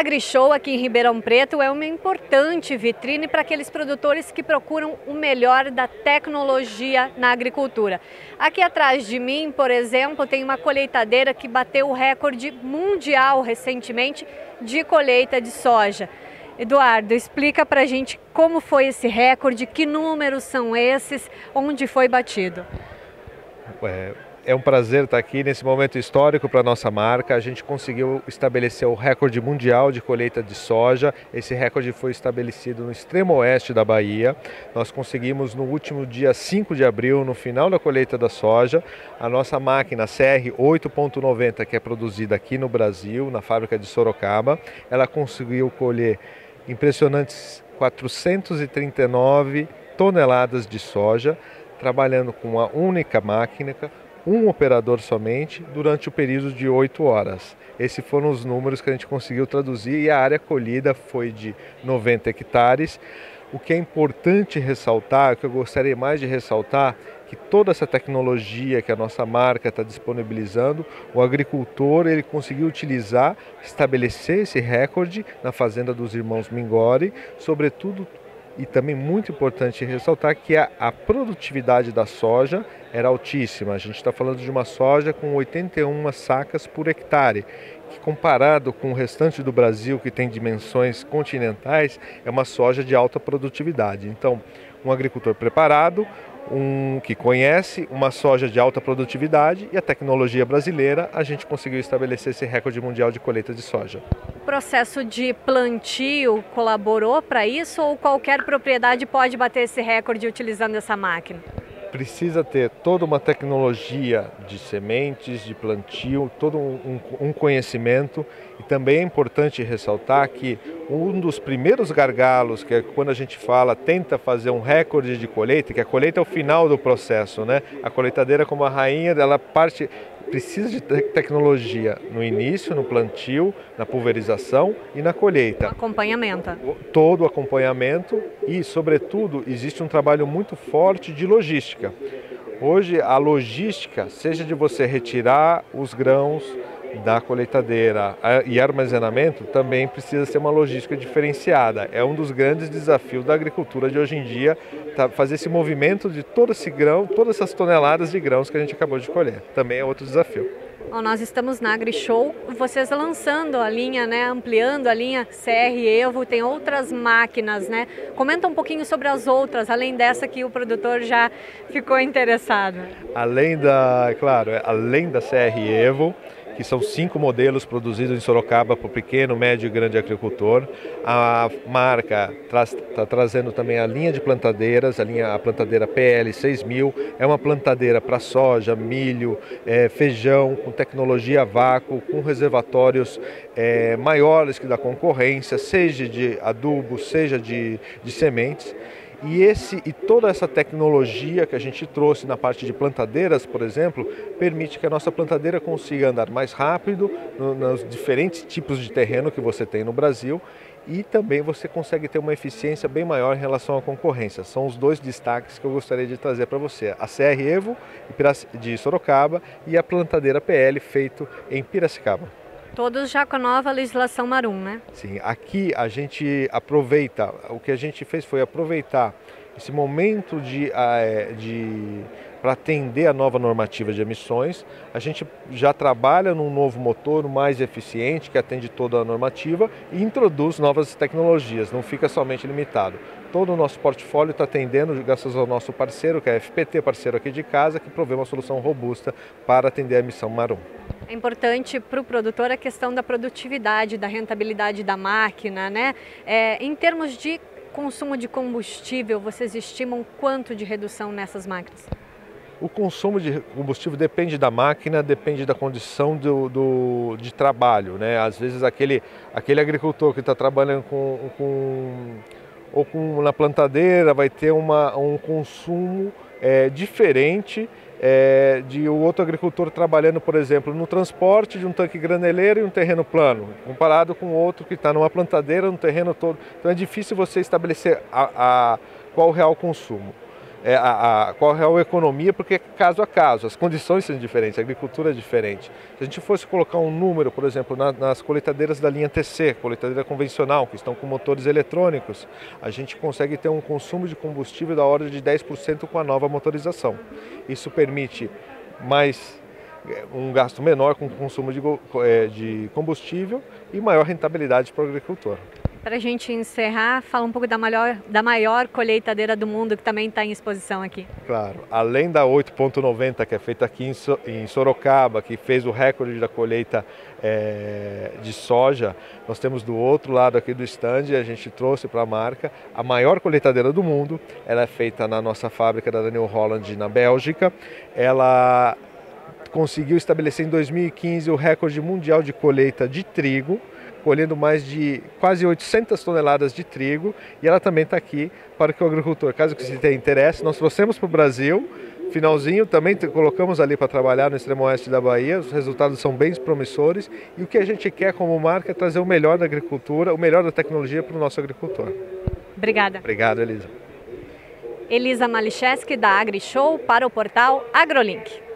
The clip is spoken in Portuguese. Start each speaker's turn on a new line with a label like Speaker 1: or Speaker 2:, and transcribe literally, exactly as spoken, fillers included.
Speaker 1: AgriShow aqui em Ribeirão Preto é uma importante vitrine para aqueles produtores que procuram o melhor da tecnologia na agricultura. Aqui atrás de mim, por exemplo, tem uma colheitadeira que bateu o recorde mundial recentemente de colheita de soja. Eduardo, explica para a gente como foi esse recorde, que números são esses, onde foi batido.
Speaker 2: É... É um prazer estar aqui nesse momento histórico para a nossa marca. A gente conseguiu estabelecer o recorde mundial de colheita de soja. Esse recorde foi estabelecido no extremo oeste da Bahia. Nós conseguimos no último dia cinco de abril, no final da colheita da soja, a nossa máquina C R oito ponto noventa, que é produzida aqui no Brasil, na fábrica de Sorocaba, ela conseguiu colher impressionantes quatrocentas e trinta e nove toneladas de soja, trabalhando com uma única máquina, um operador somente, durante o período de oito horas. Esses foram os números que a gente conseguiu traduzir e a área colhida foi de noventa hectares. O que é importante ressaltar, o que eu gostaria mais de ressaltar, que toda essa tecnologia que a nossa marca está disponibilizando, o agricultor ele conseguiu utilizar, estabelecer esse recorde na fazenda dos irmãos Mingori, sobretudo. E também muito importante ressaltar que a, a produtividade da soja era altíssima. A gente está falando de uma soja com oitenta e uma sacas por hectare, que comparado com o restante do Brasil, que tem dimensões continentais, é uma soja de alta produtividade. Então, um agricultor preparado, um que conhece uma soja de alta produtividade e a tecnologia brasileira, a gente conseguiu estabelecer esse recorde mundial de colheita de soja.
Speaker 1: O processo de plantio colaborou para isso ou qualquer propriedade pode bater esse recorde utilizando essa máquina?
Speaker 2: Precisa ter toda uma tecnologia de sementes, de plantio, todo um, um conhecimento. E também é importante ressaltar que um dos primeiros gargalos, que é quando a gente fala, tenta fazer um recorde de colheita, que a colheita é o final do processo, né? A colheitadeira como a rainha, ela parte... Precisa de tecnologia no início, no plantio, na pulverização e na colheita.
Speaker 1: O acompanhamento.
Speaker 2: Todo o acompanhamento e, sobretudo, existe um trabalho muito forte de logística. Hoje, a logística, seja de você retirar os grãos da colheitadeira e armazenamento, também precisa ser uma logística diferenciada. É um dos grandes desafios da agricultura de hoje em dia, tá, fazer esse movimento de todo esse grão, todas essas toneladas de grãos que a gente acabou de colher. Também é outro desafio.
Speaker 1: Bom, nós estamos na AgriShow, vocês lançando a linha, né, ampliando a linha C R Evo, tem outras máquinas, né? Comenta um pouquinho sobre as outras, além dessa que o produtor já ficou interessado.
Speaker 2: Além da, claro, além da C R Evo, que são cinco modelos produzidos em Sorocaba para o pequeno, médio e grande agricultor. A marca está tra trazendo também a linha de plantadeiras, a linha a plantadeira P L seis mil, é uma plantadeira para soja, milho, é, feijão, com tecnologia a vácuo, com reservatórios é, maiores que da concorrência, seja de adubo, seja de, de sementes. E, esse, e toda essa tecnologia que a gente trouxe na parte de plantadeiras, por exemplo, permite que a nossa plantadeira consiga andar mais rápido no, nos diferentes tipos de terreno que você tem no Brasil e também você consegue ter uma eficiência bem maior em relação à concorrência. São os dois destaques que eu gostaria de trazer para você. A C R Evo de Sorocaba e a plantadeira P L feito em Piracicaba.
Speaker 1: Todos já com a nova legislação Marum, né?
Speaker 2: Sim, aqui a gente aproveita, o que a gente fez foi aproveitar esse momento de, de para atender a nova normativa de emissões. A gente já trabalha num novo motor mais eficiente, que atende toda a normativa e introduz novas tecnologias, não fica somente limitado. Todo o nosso portfólio está atendendo, graças ao nosso parceiro, que é a F P T, parceiro aqui de casa, que provê uma solução robusta para atender a emissão Marum.
Speaker 1: É importante para o produtor a questão da produtividade, da rentabilidade da máquina, né? É, em termos de consumo de combustível, vocês estimam quanto de redução nessas máquinas?
Speaker 2: O consumo de combustível depende da máquina, depende da condição do, do, de trabalho, né? Às vezes aquele, aquele agricultor que está trabalhando com, com, ou com, na plantadeira vai ter uma, um consumo é, diferente É, de o outro agricultor trabalhando, por exemplo, no transporte de um tanque graneleiro e um terreno plano, comparado com o outro que está numa plantadeira, no terreno todo. Então é difícil você estabelecer a, a, qual o real consumo. é, a, a, qual é a economia, porque é caso a caso, as condições são diferentes, a agricultura é diferente. Se a gente fosse colocar um número, por exemplo, na, nas colheitadeiras da linha T C, colheitadeira convencional, que estão com motores eletrônicos, a gente consegue ter um consumo de combustível da ordem de dez por cento com a nova motorização. Isso permite mais um gasto menor com o consumo de, de combustível e maior rentabilidade para o agricultor.
Speaker 1: Para a gente encerrar, fala um pouco da maior, da maior colheitadeira do mundo que também está em exposição aqui.
Speaker 2: Claro, além da oito ponto noventa que é feita aqui em, so em Sorocaba, que fez o recorde da colheita é, de soja, nós temos do outro lado aqui do stand, a gente trouxe para a marca, a maior colheitadeira do mundo. Ela é feita na nossa fábrica da Daniel Holland, na Bélgica. Ela conseguiu estabelecer em dois mil e quinze o recorde mundial de colheita de trigo, colhendo mais de quase oitocentas toneladas de trigo, e ela também está aqui para que o agricultor, caso que se tenha interesse, nós trouxemos para o Brasil, finalzinho, também colocamos ali para trabalhar no extremo oeste da Bahia, os resultados são bem promissores, e o que a gente quer como marca é trazer o melhor da agricultura, o melhor da tecnologia para o nosso agricultor.
Speaker 1: Obrigada.
Speaker 2: Obrigado, Elisa.
Speaker 1: Elisa Malicheski, da AgriShow, para o portal AgroLink.